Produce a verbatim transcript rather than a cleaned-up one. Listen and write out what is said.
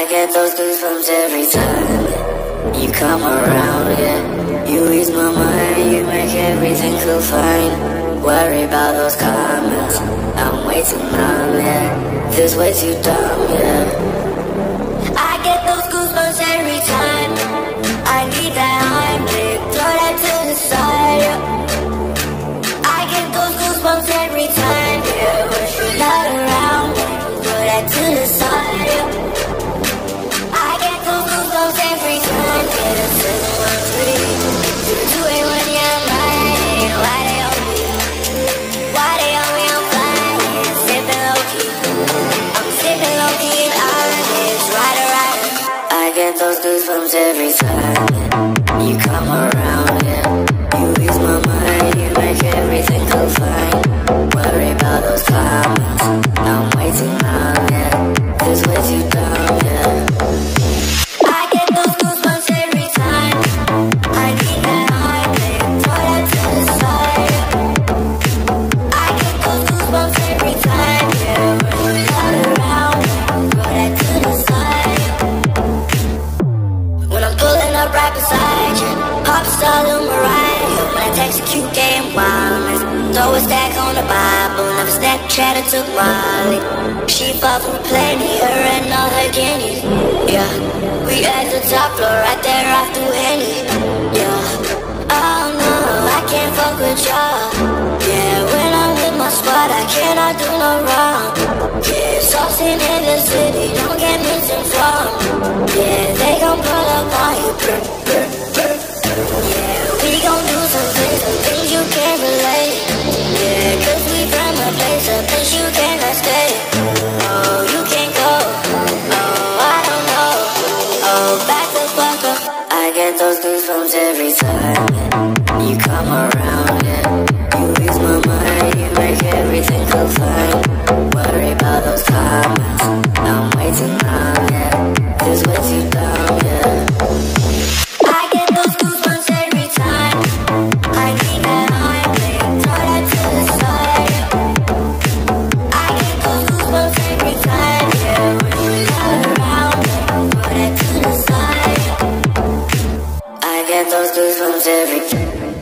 get those goosebumps every time you come around, yeah. You ease my mind, you make everything feel fine. Worry about those comments, I'm way too numb, yeah. This way too dumb, yeah. I get those goosebumps every time I need that Heimlich, throw that to the side, yeah. I get those goosebumps every time, yeah. When you're not around, throw that to the side, yeah. I get those goosebumps every time, yeah. seven one three, two eight one, yeah, I'm lying. Why they on me? Why they on me? I'm flying, sipping low-key. I'm sipping low-key and honest, rider, rider. I get those goosebumps every time you come around, yeah. You ease my mind, you make everything feel fine. Worry about those comments, I'm way too numb, yeah. This way too dumb, yeah. I get those goosebumps every time I need that Heimlich, throw that to the side. I get those goosebumps every time, yeah. When you're not around, throw that to the side. When I'm pulling up right beside you, pop star Lil Mariah. When I text a cute game wildness, throw a stack on the Bible, never Snapchat or took Molly. She fought for plenty, her and all her guineas, yeah. We at the top floor, right there off the Henny, yeah. Oh no, I can't fuck with y'all, yeah. When I'm with my squad, I cannot do no wrong, yeah. Saucing in the city, don't get misinformed, yeah. They gon' pull up on you, brr, brr, brr. Yeah, we gon' do some things, some things you can't relate, yeah. Cause we from a place, a place you cannot stay. Oh, you can't go, oh, I don't know, oh, back the fuck up. I get those goosebumps every time you come around, yeah. You ease my mind, you make everything feel fine. Worry about those comments, I'm way too numb, yeah. This way too dumb, yeah. I get those goosebumps every time I need that Heimlich, throw that to the side. I get those goosebumps every time, yeah. When you're not around, throw that to the side. I get those goosebumps every time.